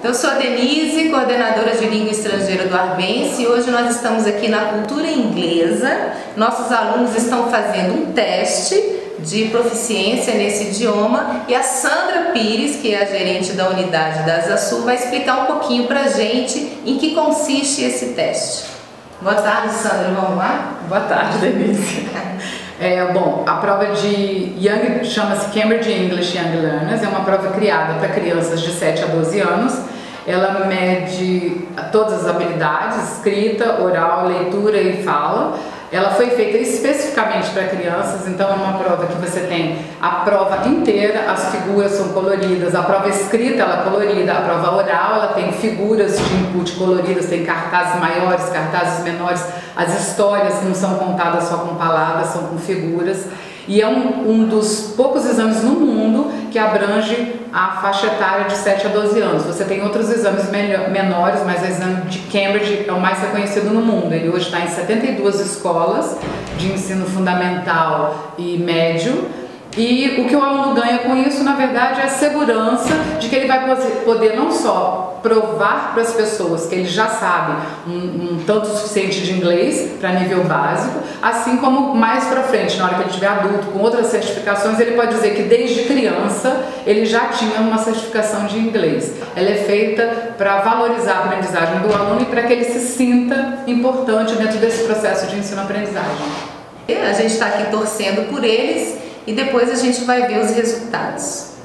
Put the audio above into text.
Eu sou a Denise, coordenadora de língua estrangeira do Arbense, e hoje nós estamos aqui na cultura inglesa. Nossos alunos estão fazendo um teste de proficiência nesse idioma e a Sandra Pires, que é a gerente da unidade da Asasul, vai explicar um pouquinho pra gente em que consiste esse teste. Boa tarde, Sandra, vamos lá? Boa tarde, Denise. Bom, a prova de Young chama-se Cambridge English Young Learners, é uma prova criada para crianças de 7 a 12 anos. Ela mede todas as habilidades, escrita, oral, leitura e fala. Ela foi feita especificamente para crianças, então é uma prova que você tem a prova inteira, as figuras são coloridas, a prova escrita ela é colorida, a prova oral ela tem figuras de input coloridas, tem cartazes maiores, cartazes menores, as histórias não são contadas só com palavras, são com figuras. E é um dos poucos exames no mundo que abrange a faixa etária de 7 a 12 anos. Você tem outros exames menores, mas o exame de Cambridge é o mais reconhecido no mundo. Ele hoje está em 72 escolas de ensino fundamental e médio. E o que o aluno ganha com isso, na verdade, é a segurança de que ele vai poder não só provar para as pessoas que ele já sabe um tanto suficiente de inglês para nível básico, assim como mais para frente, na hora que ele estiver adulto, com outras certificações, ele pode dizer que desde criança ele já tinha uma certificação de inglês. Ela é feita para valorizar a aprendizagem do aluno e para que ele se sinta importante dentro desse processo de ensino-aprendizagem. A gente está aqui torcendo por eles e depois a gente vai ver os resultados.